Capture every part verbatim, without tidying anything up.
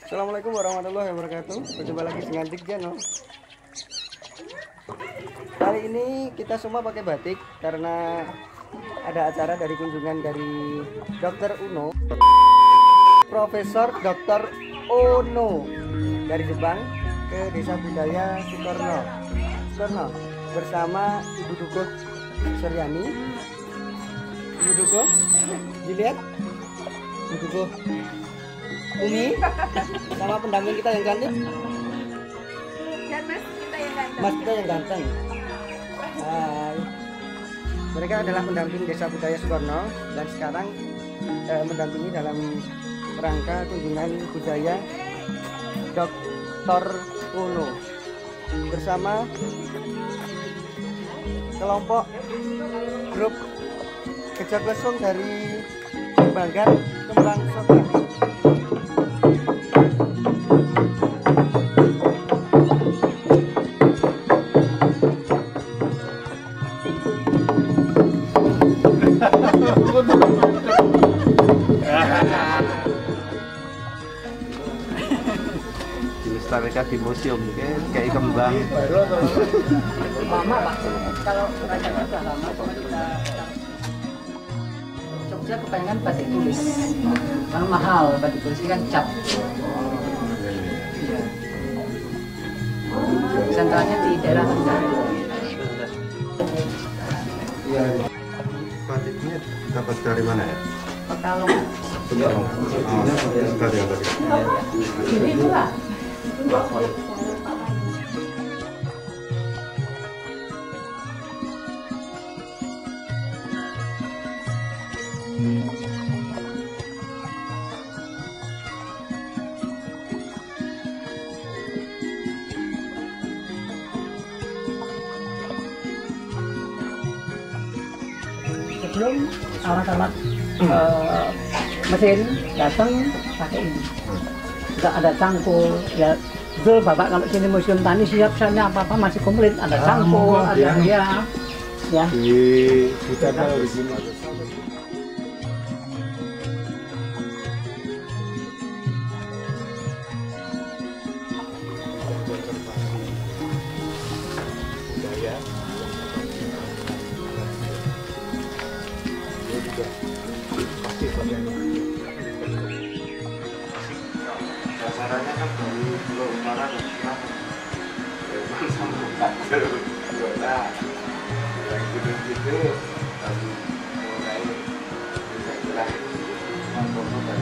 Assalamualaikum warahmatullahi wabarakatuh. Berjumpa lagi dengan Dik Jano. Kali ini kita semua pakai batik karena ada acara dari kunjungan dari Dokter Uno, Profesor Dokter Ono dari Jepang ke Desa Budaya Sukorno, Sukorno bersama Ibu Dukuh Suryani. Ibu Dukuh, dilihat Ibu Dukuh Umi sama pendamping kita yang cantik dan mas kita yang ganteng. Mas kita yang ganteng. Hai. Mereka adalah pendamping Desa Budaya Sukorno dan sekarang eh, mendampingi dalam rangka kunjungan budaya Dokter Uno bersama kelompok grup Gejak Lesung dari Banggar Kembang Sota. Dilestarikan di museum kayak kembang. Lama Pak, kalau rakyatnya sudah lama kita Jogja kepengen batik tulis karena mahal, batik tulis ini kan cap. Iya. Sentralnya di daerah Kendal. Iya. Batiknya dapat dari mana ya? Pekalong. Pekalong. Oh, tadi yang tadi. Ini pula. Sebelum alat-alat uh, mesin datang pakai ini, nggak ada cangkul ya. Betul Bapak, kalau sini museum tani siap sana apa-apa masih komplit, ada cangkul, ada ya, ya, ya. Di kita di sini. Sasarannya kan dari Pulau Utara ke Selatan. Memang sama Kader, Kota, yang gitu-gitu lalu mulai bisa jelas masuk dari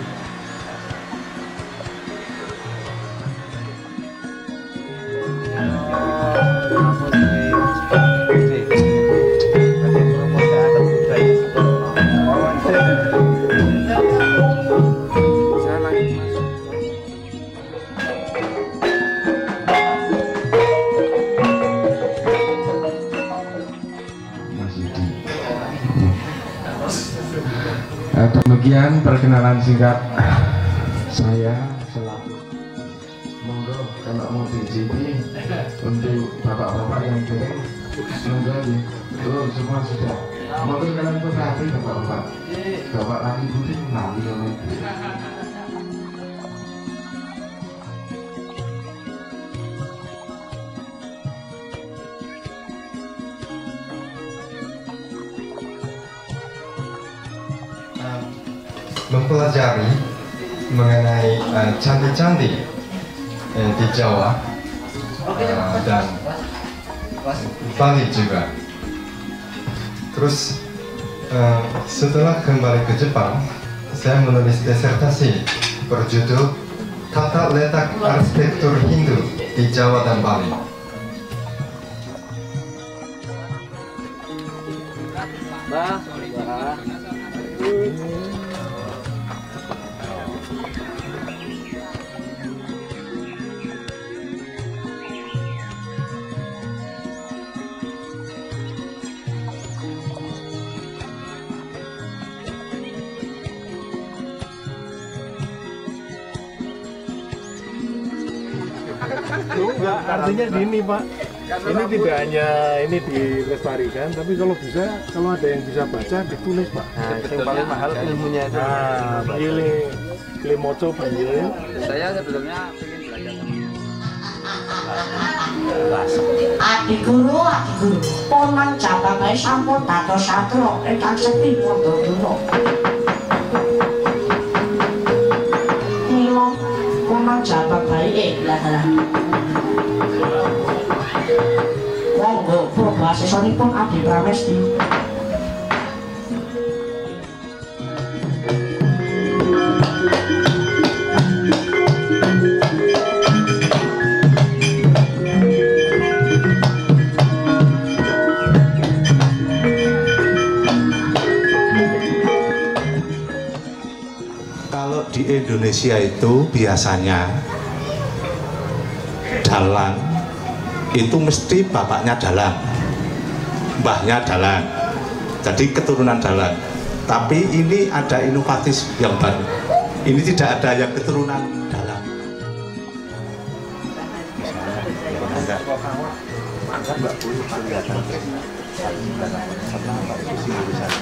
demikian perkenalan singkat saya selaku. Monggo kalau mau diizinkan untuk bapak-bapak yang kirim, monggo ya. Oh, semua sudah. Monggo kalian berhati bapak-bapak. Bapak lagi putih nanti oleh. Mempelajari mengenai candi-candi uh, uh, di Jawa uh, dan Bali juga. Terus uh, setelah kembali ke Jepang, saya menulis disertasi berjudul Tata Letak Arsitektur Hindu di Jawa dan Bali. Bah, bah. Enggak, artinya gini Pak, ini tidak hanya ini dilestarikan, tapi kalau bisa, kalau ada yang bisa baca, ditulis Pak. Nah, yang paling mahal ilmunya itu. Nah, pilih Klemoco Biye. Saya sebelumnya ingin belajar Adik guru, adik guru, ponan cabang ae sampun dados satro, ingkang sekti pondo dulu. Mila ponan cabang ae eh lah lah. Monggo proba sesonipun Adi Pramesti. Di Indonesia itu biasanya dalang itu mesti bapaknya dalang, mbahnya dalang, jadi keturunan dalang. Tapi ini ada inovatif yang baru, ini tidak ada yang keturunan dalang. Mantap, Mbak Bu, kelihatan.